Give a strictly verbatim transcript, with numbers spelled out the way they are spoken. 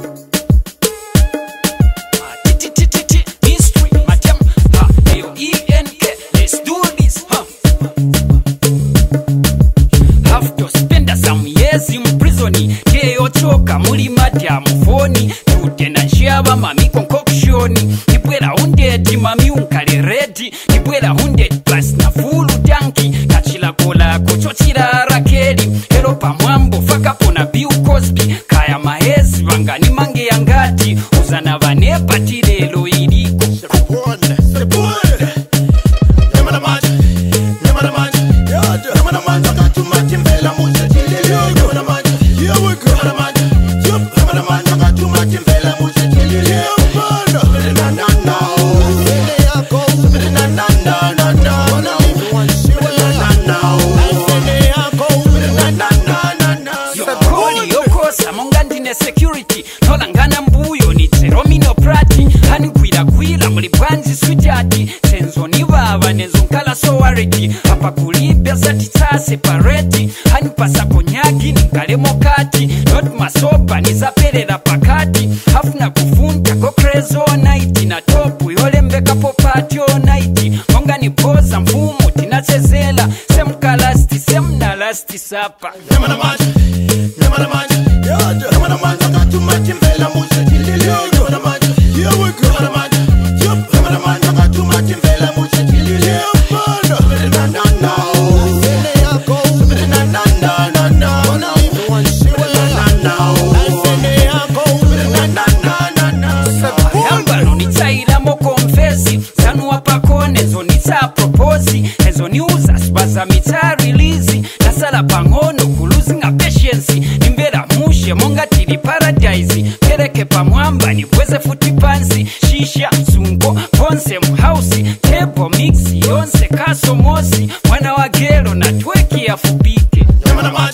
Mystery, madam, ha, A E N K, let's do this, huh? Have to spend some years in prison. Keo choka muli madam phone. Tutena nshaba mami concoction. Nipwela hundred mami unkale ready. Nipwela hundred plus na full tanki. Kachila kola kuchochira rakeli. Hero pa mwambo faka pona Bill Cosby. Kaya mahezi wangani mange yangati. Uzana vanepa tirelo iliko. Nyamula Manja, Nyamula Manja, Nyamula Manja, got too much in Vela Musa. Nyamula Manja, here we go. Nyamula Manja, Nyamula Manja, got too much in Vela Musa. Na na na, na na na na na, na na na. Yokoni yokosa mongandine security. Nolangana mbuyo ni teromino prati. Hani kwila kwila mlibanzi sujati. Senzo ni baba nezunkala so wariki. Hapa kulibya zati ta separate. Hani pasa konyagi ni kalemo kati. Not masopa ni zaperera pakati. Hafuna kufunta kokrezo night. Na topu yole mbeka popati all night. Monga ni boza mfumu tinachezela. Semka lasti semna lasti sapa. Nyamula Manja, Nyamula Manja, Nyamula Manja, got too much in Vela Musa. Nyamula Manja, here we go. Nyamula Manja, Nyamula Manja, got too much in Vela Musa. Na na na, na na na na na, na Yambano nitaila mo confessi. Sanu wapako nezo nita proposi. Nezo niuza spaza mita release. Nasala pangono kuluzinga patience. Nimbera mushe monga tili paradise. Pereke pa mwamba ni bweze futi pansi. Shisha, sungo, ponse mhausi. Tebo mixi, yonse kaso mosi. Mwana wa gero na tweki ya fubike. Nyamula Manja.